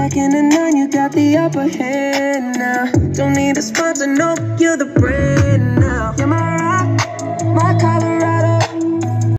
back in the 9, you got the upper hand now. Don't need a sponsor, no, you're the brand.